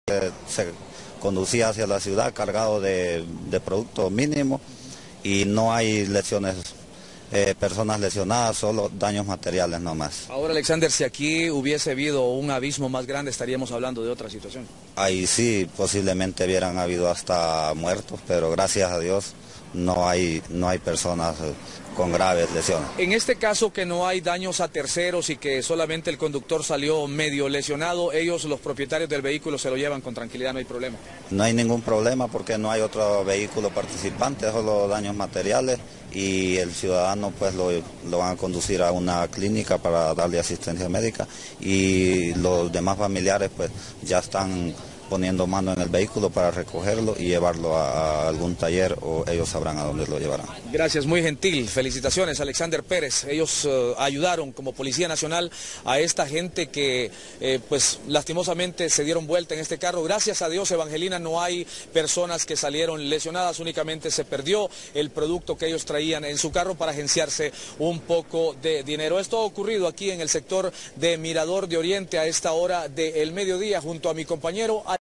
se conducía hacia la ciudad cargado de producto mínimo y no hay lesiones, personas lesionadas, solo daños materiales nomás. Ahora, Alexander, si aquí hubiese habido un abismo más grande, estaríamos hablando de otra situación. Ahí sí, posiblemente hubieran habido hasta muertos, pero gracias a Dios no hay personas con graves lesiones. En este caso, que no hay daños a terceros y que solamente el conductor salió medio lesionado, ellos, los propietarios del vehículo, se lo llevan con tranquilidad, no hay problema. No hay ningún problema porque no hay otro vehículo participante, solo daños materiales, y el ciudadano pues lo van a conducir a una clínica para darle asistencia médica, y los demás familiares pues ya están poniendo mano en el vehículo para recogerlo y llevarlo a algún taller, o ellos sabrán a dónde lo llevarán. Gracias, muy gentil. Felicitaciones, Alexander Pérez. Ellos ayudaron como Policía Nacional a esta gente que pues lastimosamente se dieron vuelta en este carro. Gracias a Dios, Evangelina, no hay personas que salieron lesionadas, únicamente se perdió el producto que ellos traían en su carro para agenciarse un poco de dinero. Esto ha ocurrido aquí en el sector de Mirador de Oriente a esta hora del mediodía, junto a mi compañero